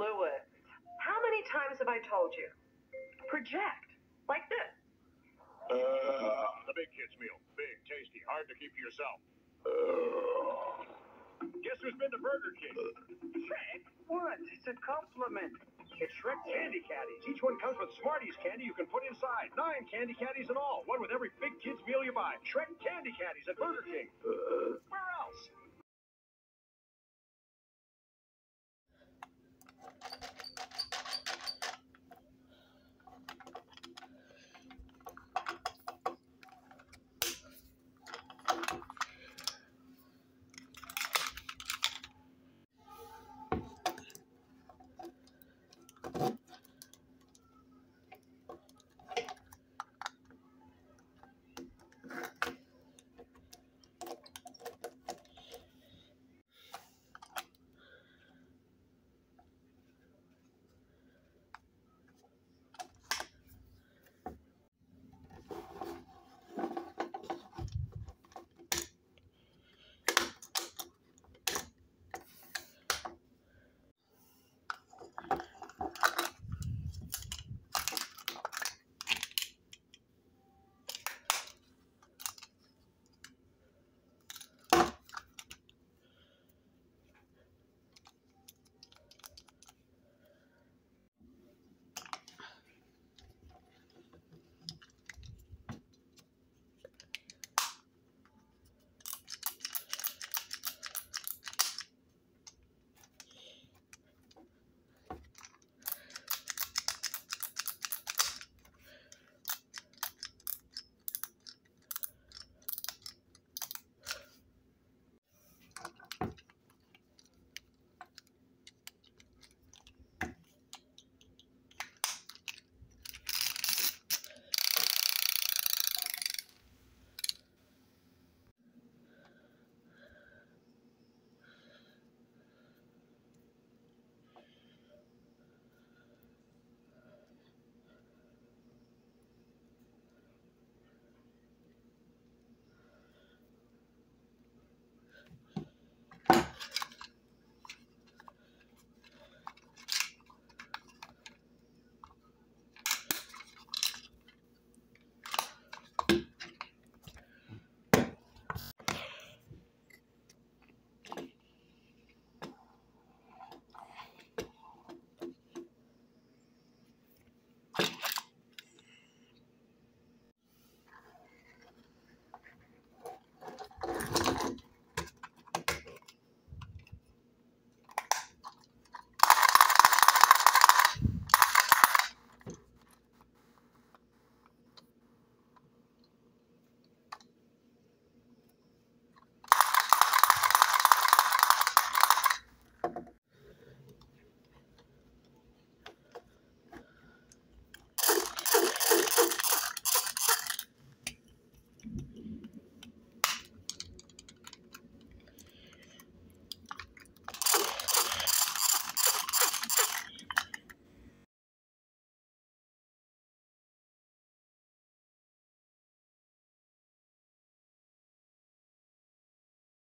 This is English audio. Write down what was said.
Lewis, how many times have I told you? Project. Like this. The big kids meal. Big, tasty, hard to keep to yourself. Guess who's been to Burger King? Shrek? What? It's a compliment. It's Shrek Candy Caddies. Each one comes with Smarties candy you can put inside. 9 candy caddies in all. One with every big kid's meal you buy. Shrek Candy Caddies at Burger King. We're